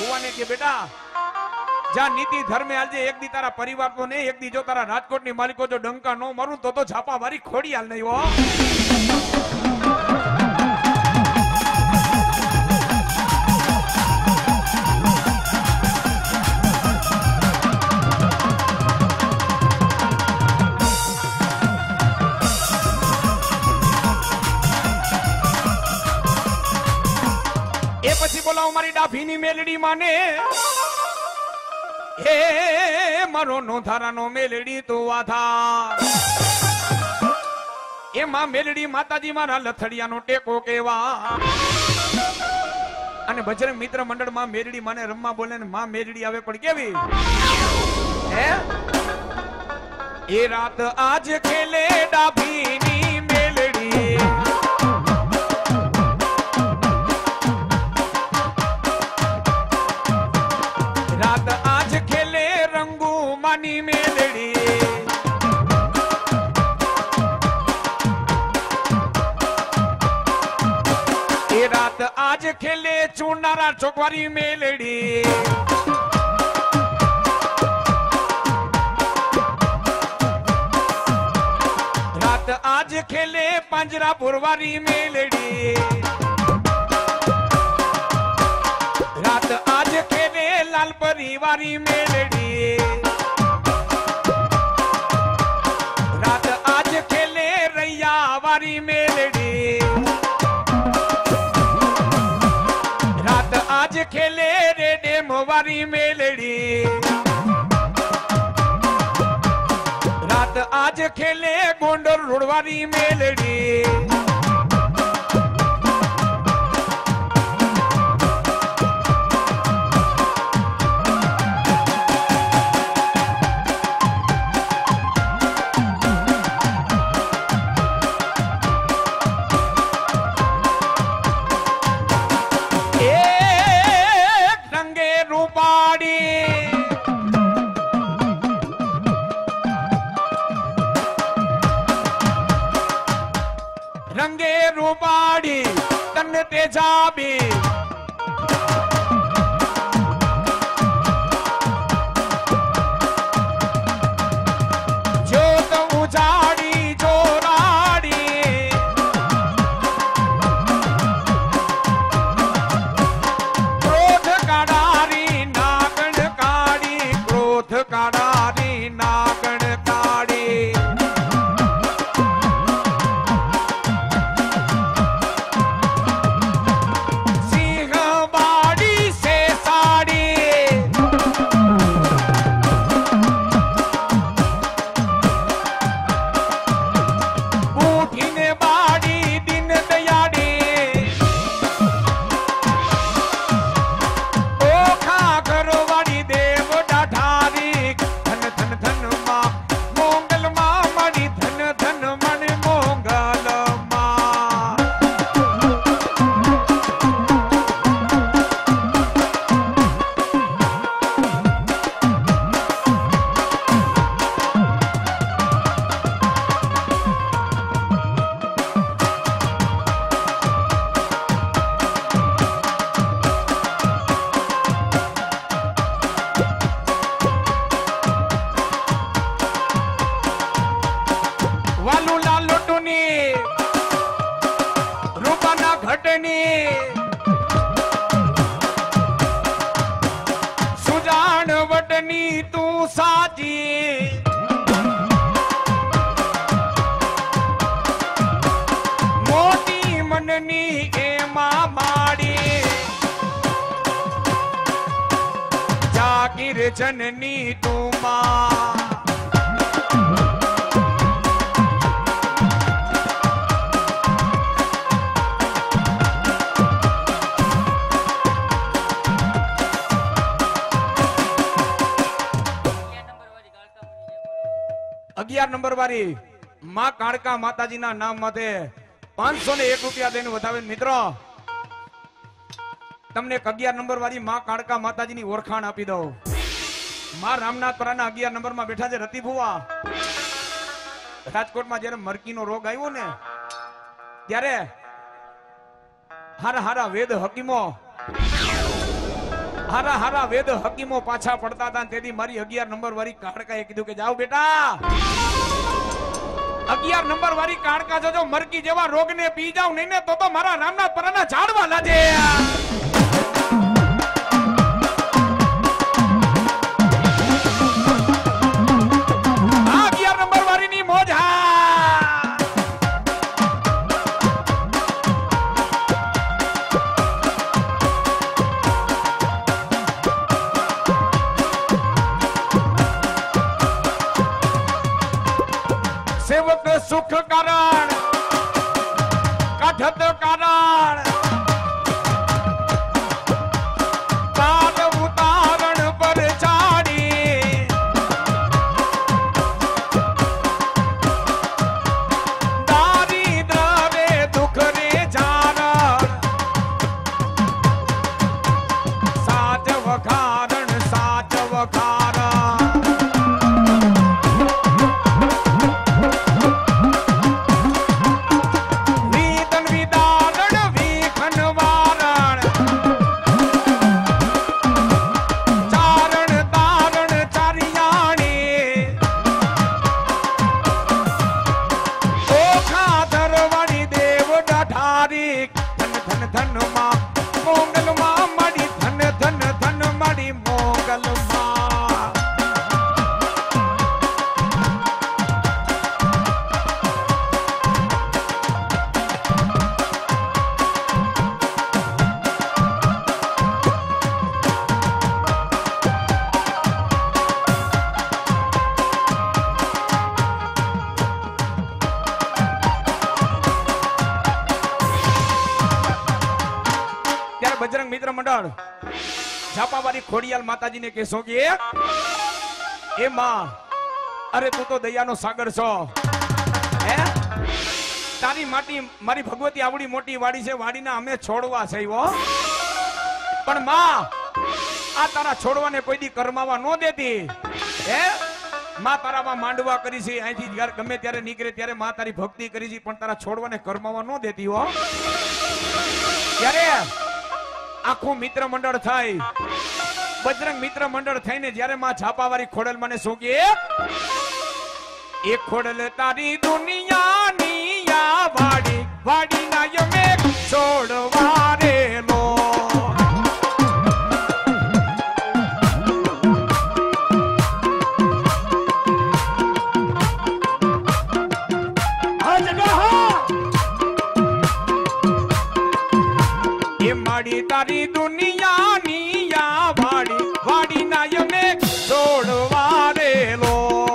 ભુવાને કે બેટા જા નીતિ ધર્મે આજે એક દી તારા પરિવાર તો નહીં, એક દી જો તારા રાજકોટની માલિકો જો ડંકા નો મારું તો છાપા મારી ખોડી હાલ નહીં હો. એ પછી બોલાવું મારી ડાભીની મેલડી માને, હે મારો નોધારાનો મેલડી તો આધાર. એમાં મેલડી માતાજી મારા લથડિયાનો ટેકો કેવા. અને બજરંગ મિત્ર મંડળમાં મેલડી માને રમવા બોલે ને માં મેલડી આવે પણ કેવી હે. એ રાત આજ ખેલે ડાભીની મેલડી, રાત આજ ખેલે રંગુ માની મેલડી. એ રાત આજ ખેલે ચૂનારા ચોકવારી મેલડી. રાત આજ ખેલે પાંજરા પુરવારી મેલડી. રાત આજ ખેલે લાલ પરિવારી મેલડી. રાત આજ ખેલે રૈયા વારી મેલડી. રાત આજ ખેલે રેડેમ વારી મેલડી. રાત આજ ખેલે ગોંડલ રોડવારી મેલડી. રંગે રૂપાડી તન તેજાબી, જ્યોત ઉજાડી જોરાડી. ક્રોધ કાઢારી નાગણ કાઢી, ક્રોધ કાઢારી નાગણ કાઢી. સુજાણ વટની તું સાજી, મોટી મનની એમાં માડી. જાગીર જનની તું માં, અગિયાર નંબર વાળી માં કાળકા માતાજીના નામ માથે 501 રૂપિયા દઈને વધાવે. મિત્રો તમને 11 નંબર વાળી માં કાળકા માતાજીની ઓળખાણ આપી દઉં. માં રામનાથપરાના 11 નંબરમાં બેઠા છે રતિ ભુવા. રાજકોટમાં જ્યારે મરકીનો રોગ આવ્યો ને ત્યારે હારા હારા વેદ હકીમો हारा हारा वेद हकीमो पाछा पड़ता था तेदी मारी 11 नंबर वाली काड़काए कीधुं के जाओ बेटा 11 नंबर वाली काड़का जो मरकी जेवा रोग ने पी जाओ नहीं ने तो मारा रामनाथ पराना झाड़वा लाजे सेवक सुख कारण कठत कारण तार उतारण पर चाड़ी दारिद्र रे दुख रे जारण साचव कारण बजरंग मित्र मंडल झापावारी खोडियाल माताजी ने कहो कि ए मां अरे तू तो दया नो सागर छो हे तारी माटी मारी भगवती आवड़ी मोटी वाड़ी से वाड़ी ना हमें छोड़वा छे वो पण मां आ तारा छोड़वा ने कोई दी कर्मावा नो देती हे मां तारा मा मांडवा करी छी आईथी गमे त्यारे निकरे त्यारे मां तारी भक्ति करी छी पण तारा छोड़वा ने कर्मावा नो देती हो त्यारे आखो मित्र मंडल थाई बजरंग मित्र मंडल थईने ज्यारे मां छापावारी खोडल मने सोगे एक खोडल तारी दुनिया निया वाड़ी वाड़ी ना यमे छोड़वारे लो तारी दुनिया निया वाड़ी वाड़ी ना यमे छोड़वारे लो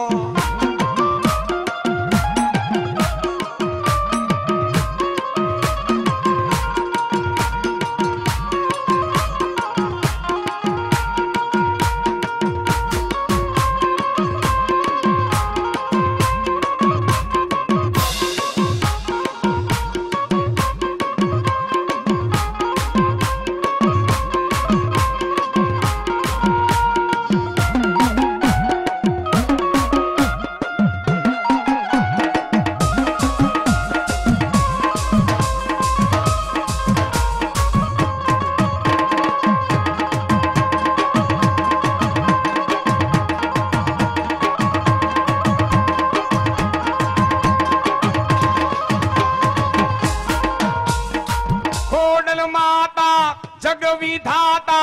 जग विधाता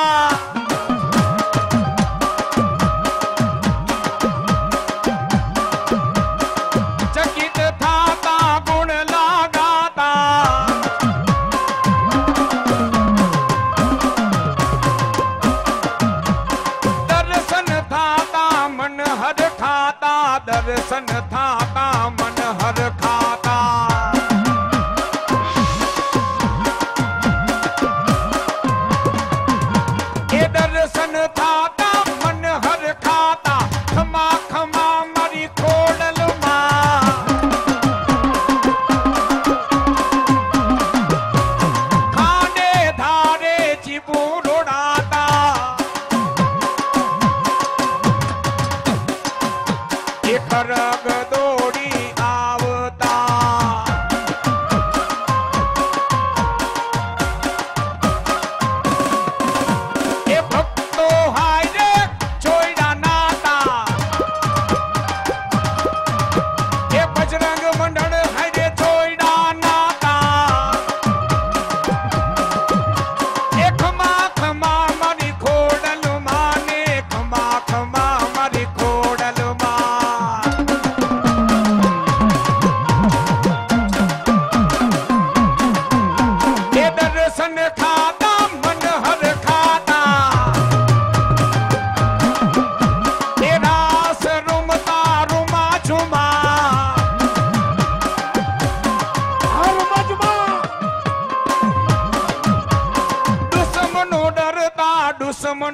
जगित थाता गुण लगाता दर्शन थाता मन हर खाता दर्शन थाता मन हर खाता दर्शन थाता मन हर खाता खमा खमा मरी खोडल मां खाने धारे चिबू रोड़ाता एक रग दौड़ी आवता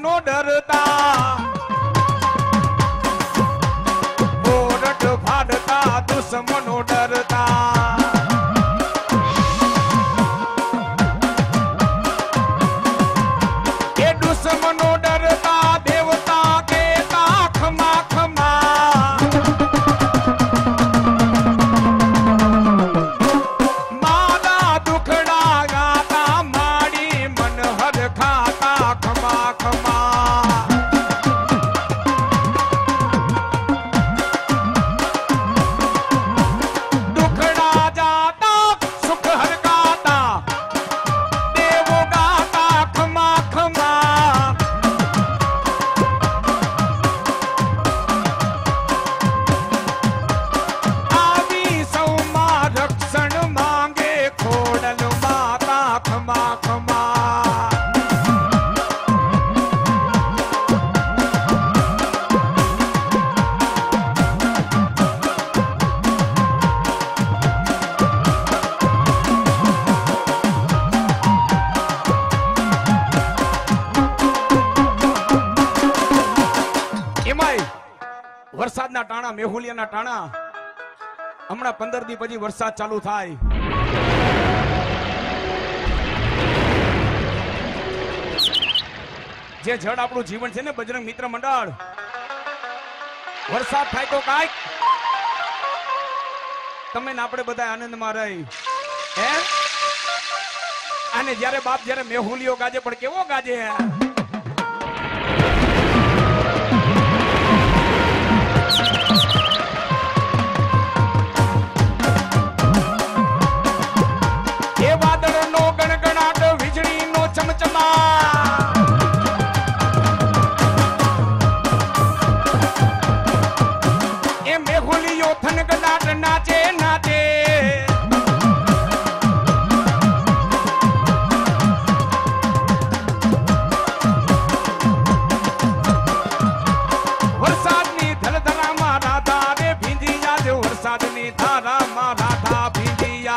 दुश्मनों डरता, बोरट फाड़ता दुश्मनों डरता। ये दुश्मनों डरता देवता के खमा खमा। मादा दुखड़ा गाता माड़ी मन हर खाता खमा खमा। दुखड़ा जाता सुख हर गाता देव गाता खमा खमा। आवी सौमा रक्षण मांगे खोडल माता खमा खमा। એમાંય વરસાદના ટાણા મેહુલિયાના ટાણા હમણાં 15 દી પછી વરસાદ ચાલુ થાય। જે જળ આપણું જીવન છે ને બજરંગ મિત્ર મંડળ, વરસાદ થાય તો કાંઈક તમે ને આપણે બધા આનંદમાં રહી હે। અને જ્યારે બાપ જ્યારે મેહુલિયો ગાજે પણ કેવો ગાજે એ વાદળનો ગણગણાટ વીજળીનો ચમચમા। એ મેહુલિયો થનગનાટ નાચે નાચે। વરસાદની ધલધલામાં રાધા રે ભીંજિયા જો વરસાદની ધારામાં રાધા ભીંજિયા।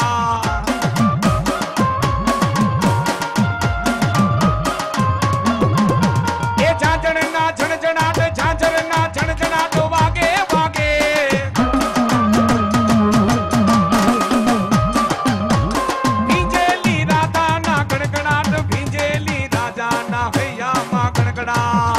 એ ઝાંઝરના ઝણઝણાટ ઝાંઝરના ઝણઝણાટ વાગે વાગે। ભીંજેલી રાધાના ગણગણાટ ભીંજેલી રાજાના હૈયામાં ગણગણાટ।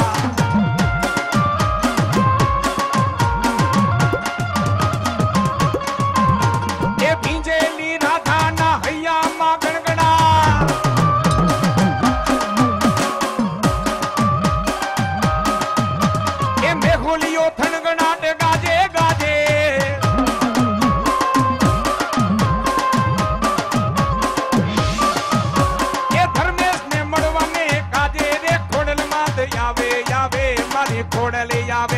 એ ભીંજેલી રાધાના હૈયામાં ગણગણાટ। એ મેહુલિયો થનગણાટ ગાજે ગાજે। એ ધર્મેશને મળવાને કાજે રે ખોડલમાં આવે આવે મારી ખોડલે આવે।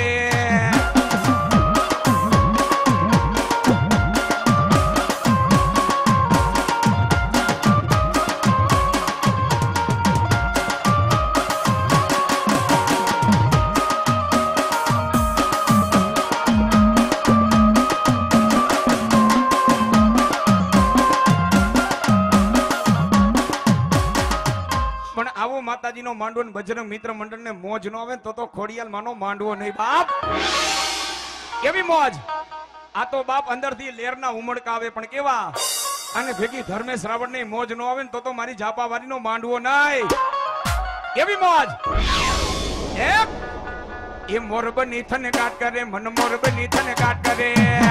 પણ આવો માતાજીનો માંડવો ને બજરંગ મિત્ર મંડળને મોજ નો આવે ને તો ખોડિયાલ માનો માંડવો નહીં બાપ। કેવી મોજ! આ તો બાપ અંદરથી લેરના ઉમળકા આવે પણ કેવા। અને ભેગી ધર્મેશ રાવણની મોજ નો આવે ને તો મારી જાપાવારીનો માંડવો નહીં। કેવી મોજ! એ મોરબની થને ગાટ કરે મન મોરબની થને ગાટ કરે।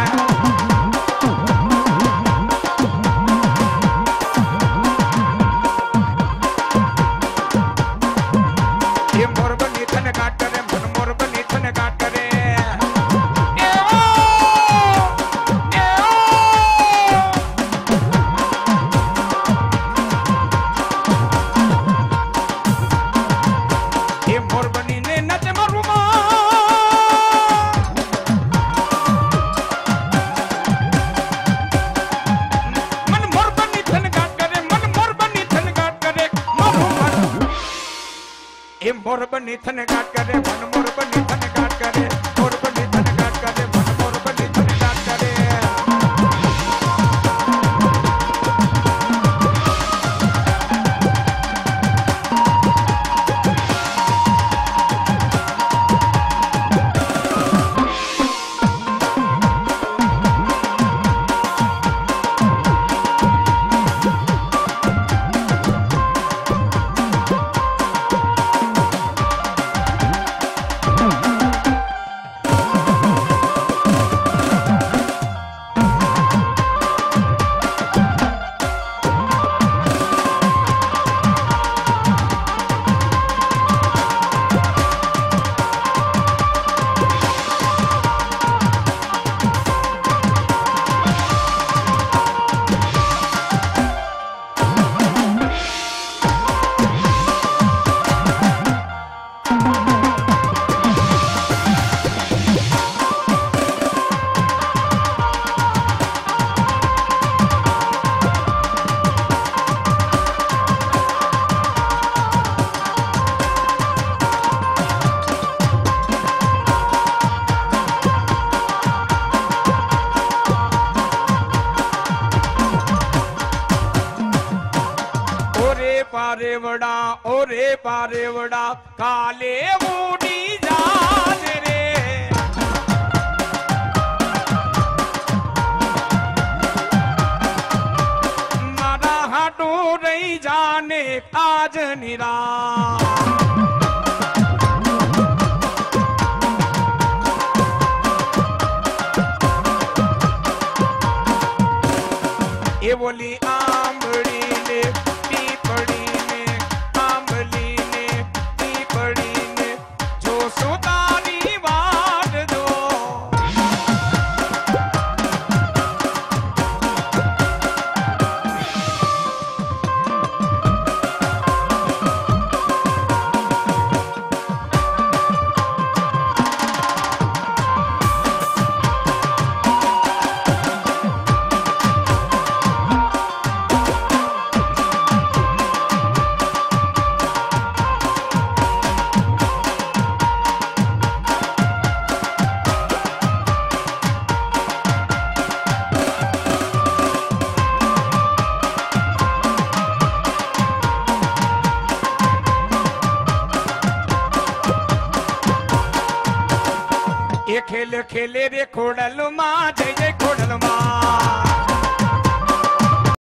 એ મોરબની થને ગાટ કરે મન મોરબની થને ગાટ કરે। એ મોરબની ને નચ મારું મન મોરબની થને ગાટ કરે મન મોરબની થને ગાટ કરે મારું મન। એ મોરબની થને ગાટ કરે મન મોરબની થને ગાટ કરે મોરબની થને ગાટ કરે મન મોરબની થને ગાટ કરે। ओरे बारेवड़ा काले बूढ़ी जान रे मारा हाटू रही जाने आज निरा ये बोली आंबड़ी ने पीपड़ी ने आंबली ने पीपड़ी ने जो सुतारी बात दो ये खेल खेले रे खोडल मां जय जय खोडल मां